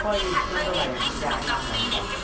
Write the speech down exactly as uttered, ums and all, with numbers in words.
นค่อยดีแท็กเติไม่เท่าไหร่มเน็ตให้สนุกกับฟรีเน็ต